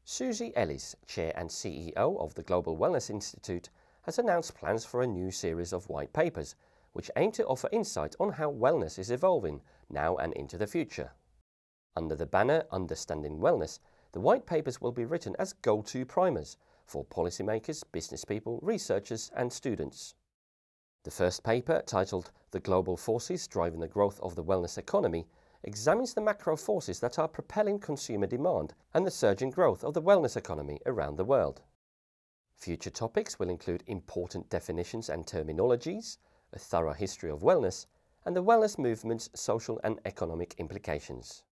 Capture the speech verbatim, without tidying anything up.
Susie Ellis, Chair and C E O of the Global Wellness Institute, has announced plans for a new series of white papers, which aim to offer insight on how wellness is evolving now and into the future. Under the banner Understanding Wellness, the white papers will be written as go-to primers for policymakers, business people, researchers and students. The first paper, titled The Global Forces Driving the Growth of the Wellness Economy, examines the macro forces that are propelling consumer demand and the surging growth of the wellness economy around the world. Future topics will include important definitions and terminologies, a thorough history of wellness, and the wellness movement's social and economic implications.